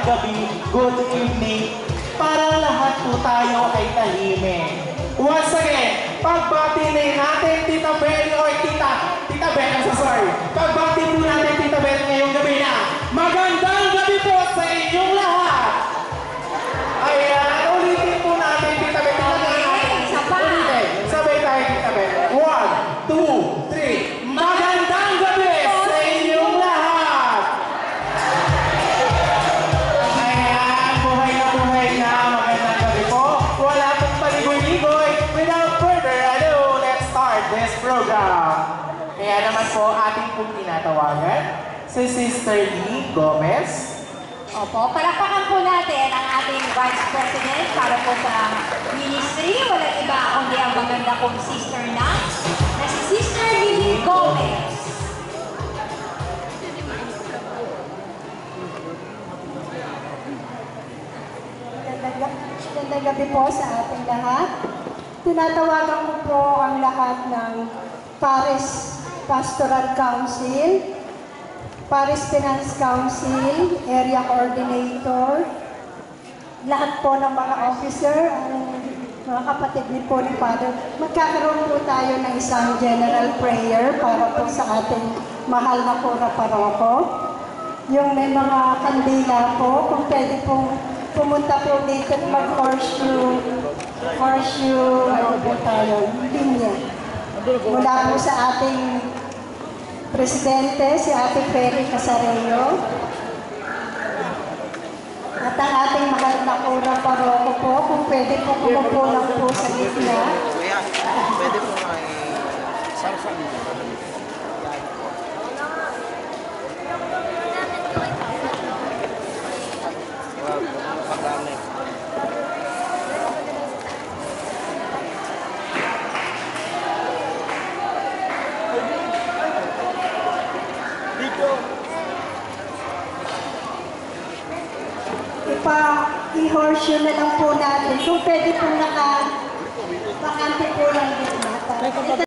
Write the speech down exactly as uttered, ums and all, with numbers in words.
gabi, good evening, para lahat po tayo ay tahimik. Once again, pagbati na natin Tita Bel or Tita, Tita Bel, I'm so sorry. Pagbati po natin Tita Bel ngayong gabi na magandang gabi po sa inyong lahat. Ayan, ulitin po natin Tita Bel. Ulitin, sabay tayo Tita Bel. One, two, three. Magandang gabi sa inyong lahat. Ayan, buhay na buhay na. Magandang gabi po. Wala pong paligoy-ligoy. Without further ado, let's start this program. Kaya naman po ating pong tinatawagan si Sister Lee Gomez. Opo, palakpakan po natin ang ating Vice President para po sa Ministry. Walang iba kundi ang maganda kong sister na, na si Sister Lee Gomez. Magandang gabi po sa ating lahat. Tinatawagan ko po ang lahat ng Paris Pastoral Council, Paris Finance Council, Area Coordinator, lahat po ng mga officer, ang mga kapatid ni po ni Father. Magkakaroon po tayo ng isang general prayer para po sa ating mahal na Cura Paroko. Yung may mga kandila po, kung pwede pong pumunta po dito at mag-horseshoe, horseshoe, ano po tayo, linya. Mula po sa ating Presidente, si Ate Ferry Casarello, at ang ating mahal na Cura Paroko po, kung pwede po kumupo lang po sa gitna. Pwede po may sarsan. I-horseshoe na lang po natin. Kung pwede po naka, bakante po lang dito.